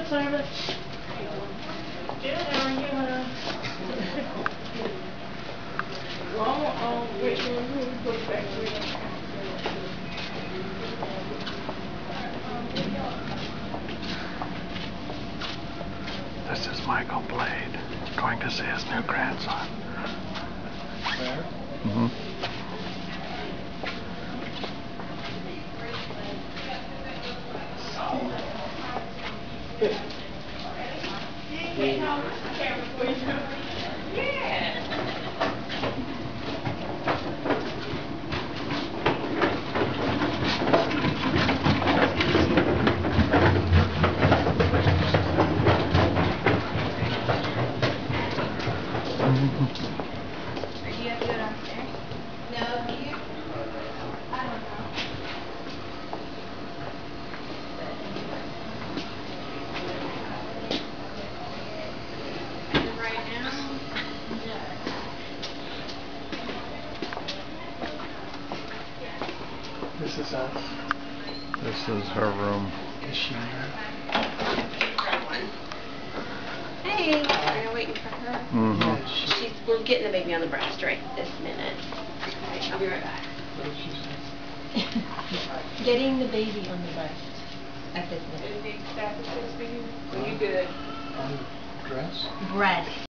service. Good, how are you? Which one? Go back to it. This is Michael Blade going to see his new grandson. Where? Mm-hmm. This is us. This is her room. Is she in there? Hey, are you waiting for her? Mm-hmm. Yeah, We're getting the baby on the breast right this minute. Okay, I'll be right back. what did she say? Getting the baby on the breast at this minute. Anything staff is for you? Are you good? On the dress? Breast.